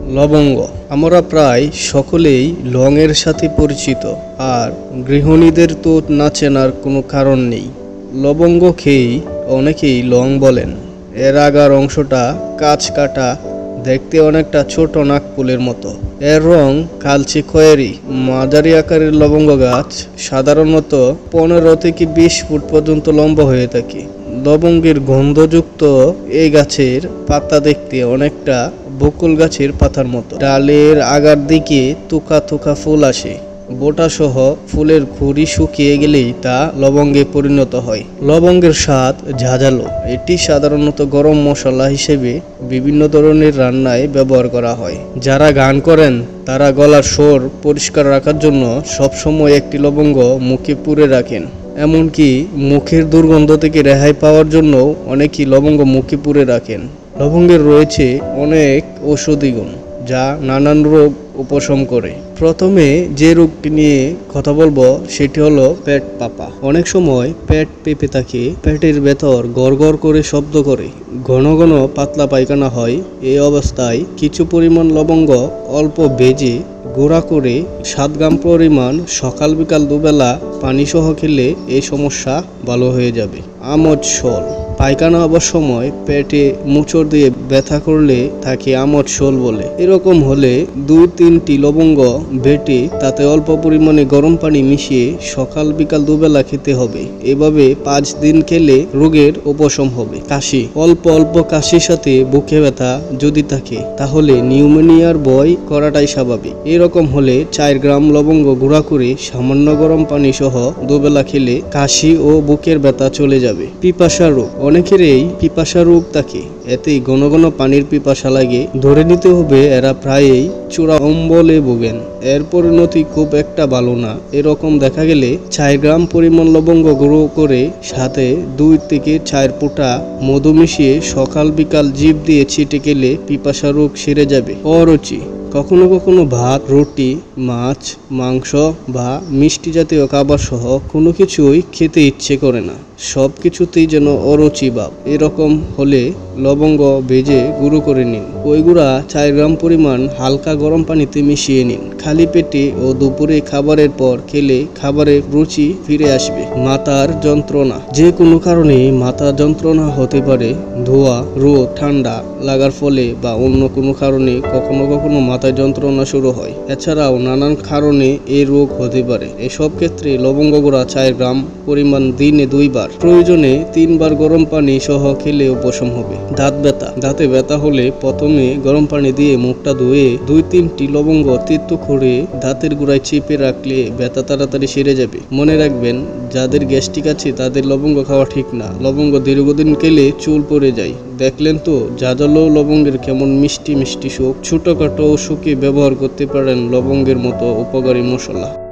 লবঙ্গ আমরা প্রায় সকলেই লংয়ের সাথে পরিচিত, আর গৃহিণীদের তো না চেনার কোনো কারণ নেই। লবঙ্গ খেয়েই অনেকেই লং বলেন। এর আগার অংশটা কাঁচ কাটা, দেখতে অনেকটা ছোট নাকফুলের মতো। এর রং কালচে খয়েরি। মাঝারি আকারের লবঙ্গ গাছ সাধারণত 15 থেকে 20 ফুট পর্যন্ত লম্বা হয়ে থাকে। লবঙ্গের গন্ধযুক্ত এই গাছের পাতা দেখতে অনেকটা বকুল গাছের পাতার মতো। ডালের আগার দিকে থোকা থোকা ফুল আসে। বোটা সহ ফুলের খুঁড়ি শুকিয়ে গেলেই তা লবঙ্গে পরিণত হয়। লবঙ্গের স্বাদ ঝাঁঝালো। এটি সাধারণত গরম মশলা হিসেবে বিভিন্ন ধরনের রান্নায় ব্যবহার করা হয়। যারা গান করেন তারা গলার স্বর পরিষ্কার রাখার জন্য সবসময় একটি লবঙ্গ মুখে পুরে রাখেন। এমনকি মুখের দুর্গন্ধ থেকে রেহাই পাওয়ার জন্য অনেকেই লবঙ্গ মুখে পুরে রাখেন। লবঙ্গের রয়েছে অনেক ঔষধি গুণ, যা নানান রোগ উপশম করে। প্রথমে যে রোগটি নিয়ে কথা বলবো সেটি হলো পেট পাপা। অনেক সময় পেট পেঁপে থাকে, পেটের ভেতর গড় করে শব্দ করে, ঘন ঘন পাতলা পায়খানা হয়। এই অবস্থায় কিছু পরিমাণ লবঙ্গ অল্প ভেজে গুঁড়া করে 7 গ্রাম পরিমাণ সকাল বিকাল দুবেলা পানি সহ খেলে এই সমস্যা ভালো হয়ে যাবে। আমোদ শোল। পায়খানা হবার সময় পেটে মোচড় দিয়ে ব্যথা করলে তাকে আমোদ শোল বলে। এরকম হলে 2-3টি লবঙ্গ বেটে তাতে অল্প পরিমাণে গরম পানি মিশিয়ে সকাল বিকাল দুবেলা খেতে হবে। এভাবে 5 দিন খেলে রোগের উপশম হবে। কাশি। অল্প অল্প কাশির সাথে বুকে ব্যথা যদি থাকে তাহলে নিউমোনিয়ার ভয় করাটাই স্বাভাবিক। এরকম হলে 4 গ্রাম লবঙ্গ গুঁড়া করে সামান্য গরম পানি সহ দুবেলা খেলে কাশি ও বুকের ব্যথা চলে যাবে। পিপাসা রোগ। অনেকেরই পিপাসা রোগ থাকে, এতেই ঘন ঘন পানির পিপাসা লাগে। ধরে নিতে হবে এরা প্রায়ই চূড়া অম্বলে ভোগেন। এর পরিণতি খুব একটা ভালো না। এরকম দেখা গেলে 4 গ্রাম পরিমাণ লবঙ্গ গুঁড়ো করে সাথে 2 থেকে 4 ফোঁটা মধু মিশিয়ে সকাল বিকাল জিভ দিয়ে ছিটে গেলে পিপাসা রোগ সেরে যাবে। অরুচি। কখনো কখনো ভাত, রুটি, মাছ, মাংস বা মিষ্টি জাতীয় খাবার সহ কোনো কিছুই খেতে ইচ্ছে করে না। সব কিছুতেই যেন অরুচি ভাব। এরকম হলে লবঙ্গ ভেজে গুঁড়ো করে নিন। ওই গুঁড়া 4 গ্রাম পরিমাণ হালকা গরম পানিতে মিশিয়ে নিন। খালি পেটে ও দুপুরে খাবারের পর খেলে খাবারের রুচি ফিরে আসবে। মাথার যন্ত্রণা। যে কোনো কারণে মাথা যন্ত্রণা হতে পারে। ধোঁয়া, রোদ, ঠান্ডা লাগার ফলে বা অন্য কোনো কারণে কখনো কখনো মাথায় যন্ত্রণা শুরু হয়। এছাড়াও নানান কারণে এই রোগ হতে পারে। এসব ক্ষেত্রে লবঙ্গ গুঁড়া 4 গ্রাম পরিমাণ দিনে 2 বার, প্রয়োজনে 3 বার গরম পানি সহ খেলে উপশম হবে। দাঁত ব্যথা। দাঁতে ব্যথা হলে প্রথমে গরম পানি দিয়ে মুখটা ধুয়ে 2-3টি লবঙ্গ তেতো করে দাঁতের গোড়ায় চেপে রাখলে ব্যথা তাড়াতাড়ি সেরে যাবে। মনে রাখবেন, যাদের গ্যাস্ট্রিক আছে তাদের লবঙ্গ খাওয়া ঠিক না। লবঙ্গ দীর্ঘদিন খেলে চুল পড়ে যায়। দেখলেন তো ঝাঁঝালো লবঙ্গের কেমন মিষ্টি মিষ্টি সুখ। ছোটখাটো অসুখে ব্যবহার করতে পারেন লবঙ্গের মতো উপকারী মশলা।